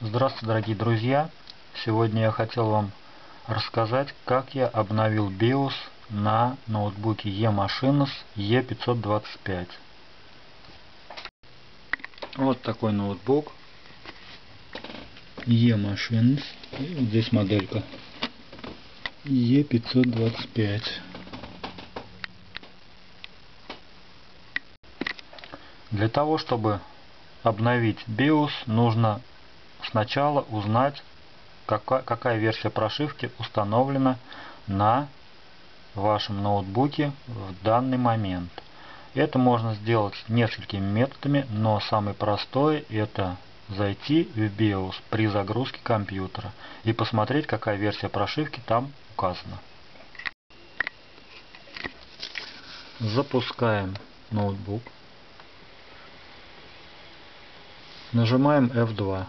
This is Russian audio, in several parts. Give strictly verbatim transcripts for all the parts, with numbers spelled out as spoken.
Здравствуйте, дорогие друзья! Сегодня я хотел вам рассказать, как я обновил биос на ноутбуке eMachines и пятьсот двадцать пять. Вот такой ноутбук eMachines. И вот здесь моделька и пятьсот двадцать пять. Для того, чтобы обновить биос, нужно сначала узнать, какая, какая версия прошивки установлена на вашем ноутбуке в данный момент. Это можно сделать несколькими методами, но самый простой — это зайти в биос при загрузке компьютера и посмотреть, какая версия прошивки там указана. Запускаем ноутбук. Нажимаем эф два.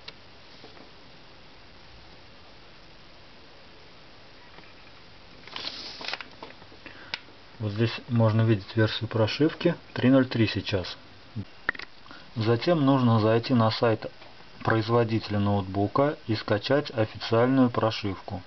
Вот здесь можно видеть версию прошивки три ноль три сейчас. Затем нужно зайти на сайт производителя ноутбука и скачать официальную прошивку.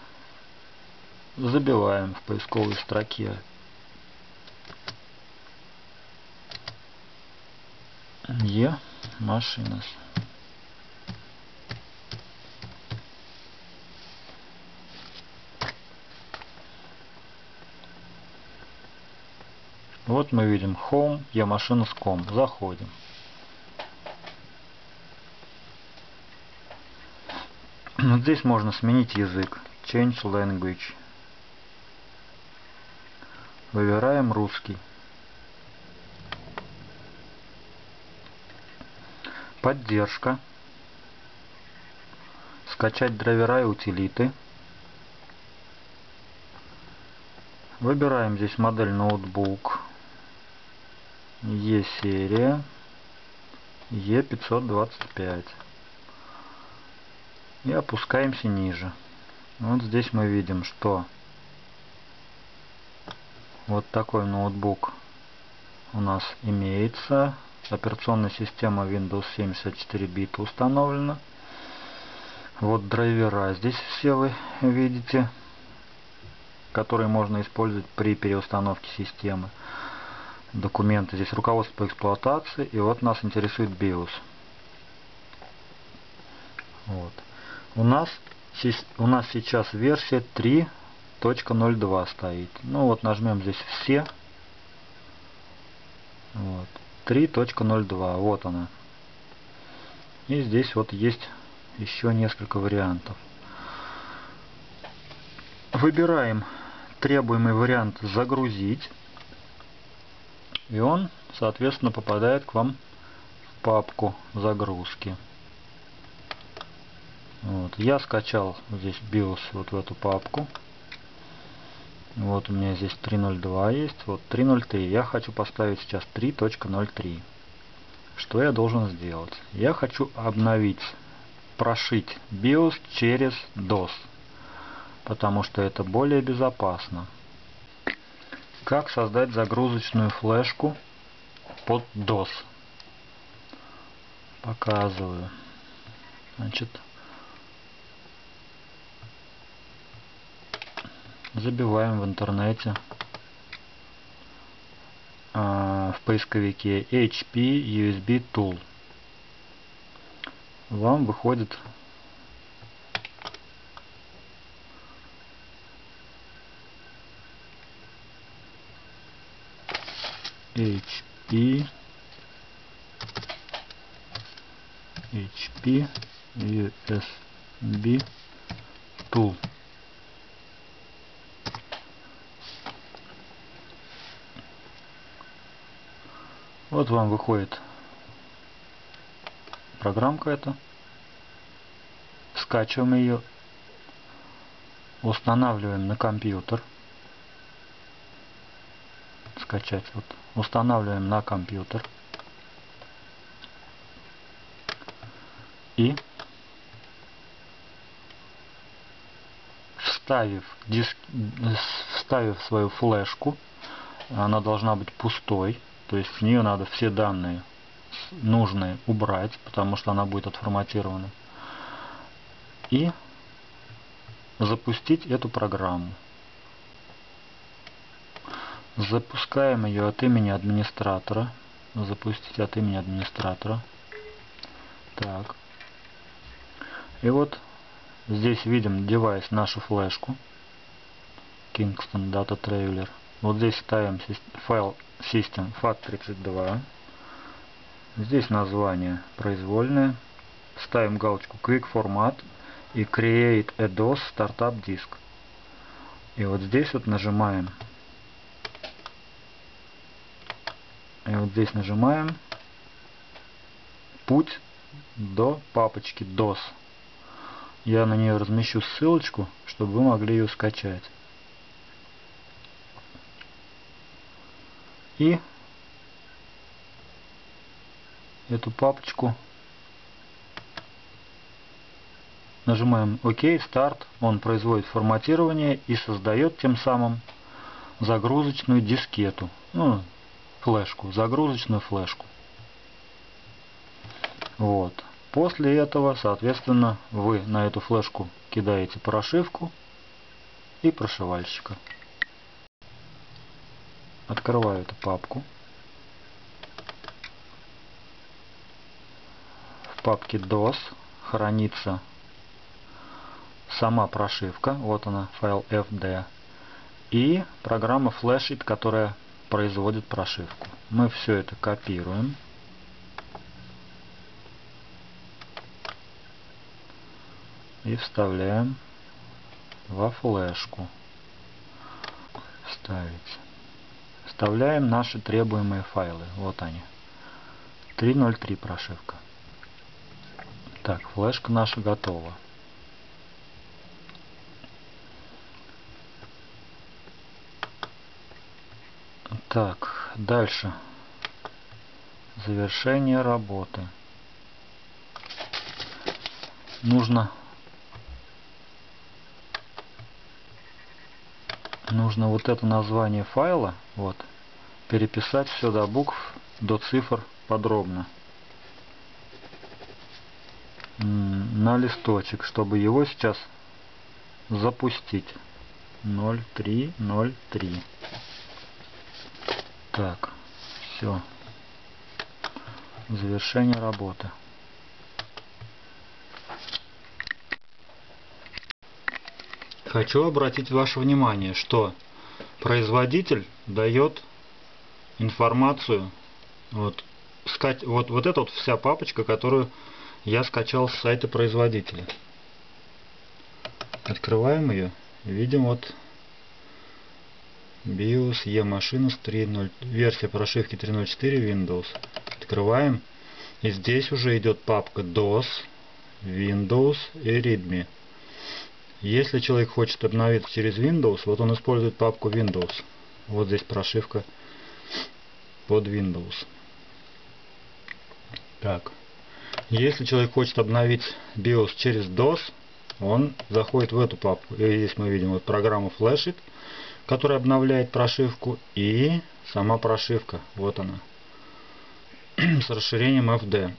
Забиваем в поисковой строке eMachines. Вот мы видим Home eMachines точка ком. Заходим. Вот здесь можно сменить язык. Change Language. Выбираем русский. Поддержка. Скачать драйвера и утилиты. Выбираем здесь модель ноутбук. E-серия. и пятьсот двадцать пять. И опускаемся ниже. Вот здесь мы видим, что вот такой ноутбук у нас имеется. Операционная система Windows семьдесят четыре бита установлена. Вот драйвера здесь все вы видите, которые можно использовать при переустановке системы. Документы. Здесь руководство по эксплуатации. И вот нас интересует биос. Вот. У нас, у нас сейчас версия три точка ноль два стоит. Ну вот нажмем здесь все. Вот. три точка ноль два. Вот она. И здесь вот есть еще несколько вариантов. Выбираем требуемый вариант «Загрузить». И он, соответственно, попадает к вам в папку загрузки. Вот. Я скачал здесь биос вот в эту папку. Вот у меня здесь три ноль два есть. Вот три ноль три. Я хочу поставить сейчас три точка ноль три. Что я должен сделать? Я хочу обновить, прошить биос через дос. Потому что это более безопасно. Как создать загрузочную флешку под дос? Показываю. Значит, забиваем в интернете э, в поисковике эйч пи ю эс би Tool. Вам выходит эйч пи эйч пи ю эс би Tool. Вот вам выходит программка эта. Скачиваем ее, устанавливаем на компьютер. Скачать. Вот. Устанавливаем на компьютер. И вставив, диск, вставив свою флешку, она должна быть пустой. То есть в нее надо все данные нужные убрать, потому что она будет отформатирована. и запустить эту программу. Запускаем ее от имени администратора. Запустить от имени администратора. Так. И вот здесь видим девайс, нашу флешку. Kingston Data Traveler. Вот здесь ставим файл System фат тридцать два. Здесь название произвольное. Ставим галочку Quick Format и Create a дос Startup Disk. И вот здесь вот нажимаем. И вот здесь нажимаем путь до папочки дос. Я на нее размещу ссылочку, чтобы вы могли ее скачать. И эту папочку нажимаем ОК, старт. Он производит форматирование и создает тем самым загрузочную дискету. Ну, флешку, загрузочную флешку. Вот. После этого, соответственно, вы на эту флешку кидаете прошивку и прошивальщика. Открываю эту папку. В папке дос хранится сама прошивка. Вот она, файл эф ди. И программа Flashit, которая производит прошивку. Мы все это копируем. И вставляем во флешку. Вставить. Вставляем наши требуемые файлы. Вот они. три ноль три прошивка. Так, флешка наша готова. Так, дальше. Завершение работы. Нужно Нужно вот это название файла, вот, переписать все до букв, до цифр подробно. На листочек, чтобы его сейчас запустить. ноль три ноль три. Так, все. Завершение работы. Хочу обратить ваше внимание, что производитель дает информацию. Вот, скать, вот, вот это вот вся папочка, которую я скачал с сайта производителя. Открываем ее и видим вот биос E-Machines три ноль, версия прошивки три ноль четыре Windows. Открываем, и здесь уже идет папка дос, Windows и README. Если человек хочет обновиться через Windows, вот он использует папку Windows. Вот здесь прошивка под Windows. Так. Если человек хочет обновить биос через дос, он заходит в эту папку. И здесь мы видим вот программу Flashit, которая обновляет прошивку, и сама прошивка. Вот она. С расширением эф ди.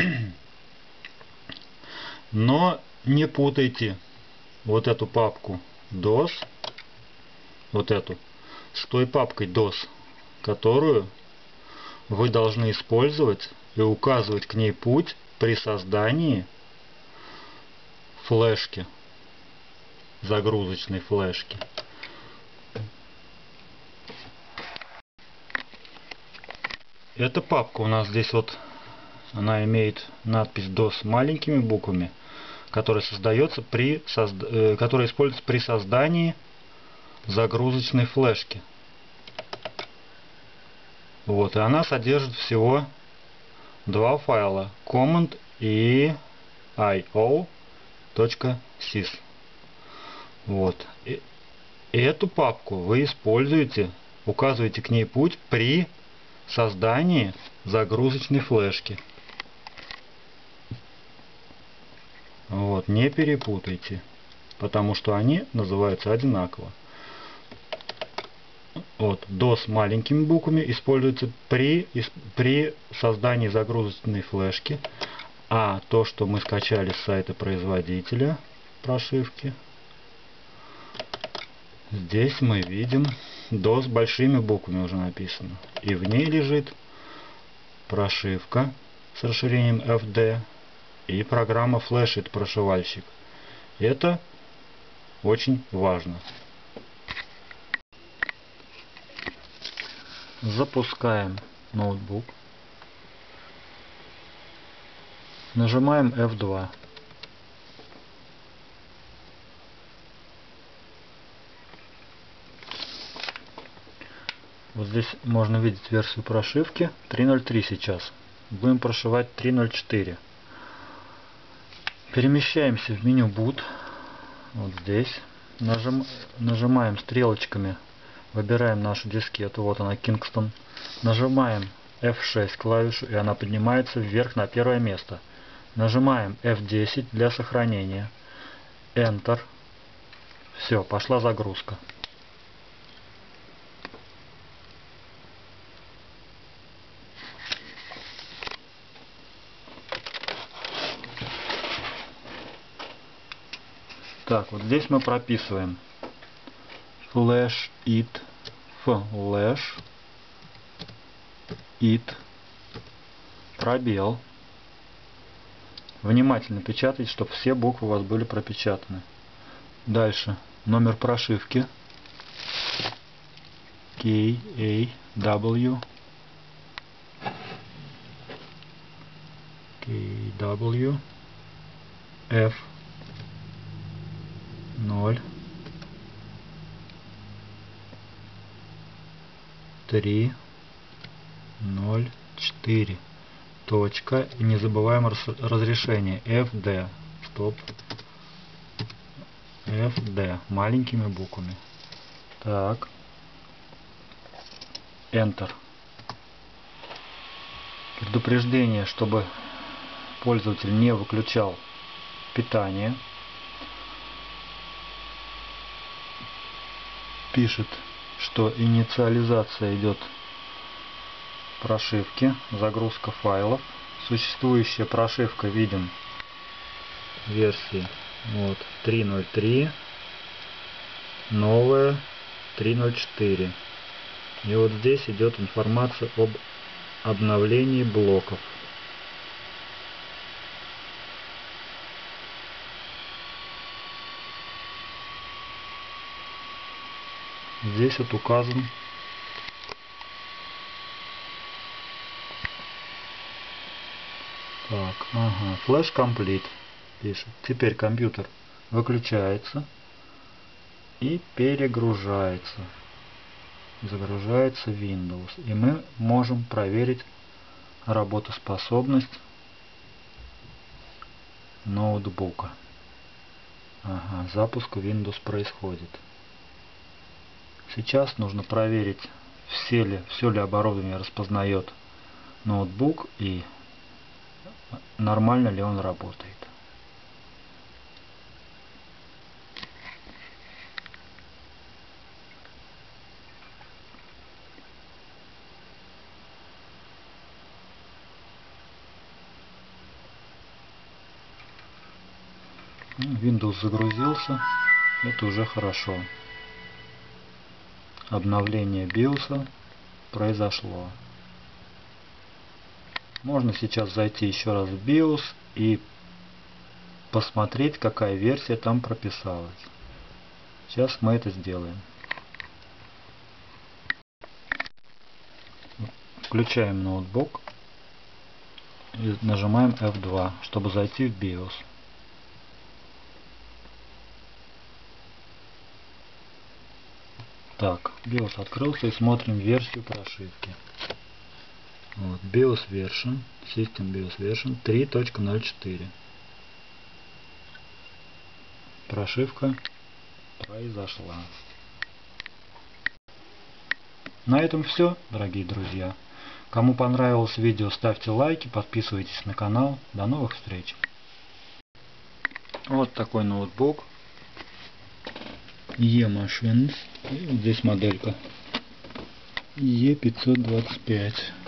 Но не путайте вот эту папку дос, вот эту, с той папкой дос, которую вы должны использовать и указывать к ней путь при создании флешки, загрузочной флешки. Эта папка у нас здесь вот, она имеет надпись дос маленькими буквами, которая создается при созда... которая используется при создании загрузочной флешки. Вот, и она содержит всего два файла: command и io.sys. Вот. И эту папку вы используете, указываете к ней путь при создании загрузочной флешки. Вот, не перепутайте, потому что они называются одинаково. Вот, дос маленькими буквами используется при, при создании загрузочной флешки, а то, что мы скачали с сайта производителя, прошивки. Здесь мы видим до с большими буквами уже написано. И в ней лежит прошивка с расширением эф ди и программа Flashit прошивальщик. Это очень важно. Запускаем ноутбук. Нажимаем эф два. Вот здесь можно видеть версию прошивки три ноль три сейчас. Будем прошивать три ноль четыре. Перемещаемся в меню Boot. Вот здесь. Нажим, нажимаем стрелочками. Выбираем нашу дискету. Вот она, Kingston. Нажимаем эф шесть клавишу, и она поднимается вверх на первое место. Нажимаем эф десять для сохранения. Enter. Все, пошла загрузка. Так, вот здесь мы прописываем Flashit, Flash, it, пробел. Внимательно печатайте, чтобы все буквы у вас были пропечатаны. Дальше номер прошивки K A W K W F ноль три ноль четыре. Точка. И не забываем разрешение эф ди. Стоп. эф ди. Маленькими буквами. Так. Enter. Предупреждение, чтобы пользователь не выключал питание. Пишет, что инициализация идет прошивки, загрузка файлов. Существующая прошивка видим версии вот, три ноль три, новая три ноль четыре. И вот здесь идет информация об обновлении блоков. Здесь вот указан так, ага, Flash Complete пишет. Теперь компьютер выключается и перегружается. Загружается Windows. И мы можем проверить работоспособность ноутбука. Ага, запуск Windows происходит. Сейчас нужно проверить, все ли, все ли оборудование распознает ноутбук и нормально ли он работает. Windows загрузился, это уже хорошо. Обновление биоса произошло. Можно сейчас зайти еще раз в биос и посмотреть, какая версия там прописалась. Сейчас мы это сделаем. Включаем ноутбук и нажимаем эф два, чтобы зайти в биос. Так, биос открылся, и смотрим версию прошивки. Вот, биос version, System биос version три точка ноль четыре. Прошивка произошла. На этом все, дорогие друзья. Кому понравилось видео, ставьте лайки, подписывайтесь на канал. До новых встреч. Вот такой ноутбук. E-Machines. И вот здесь моделька. Е пятьсот двадцать пять.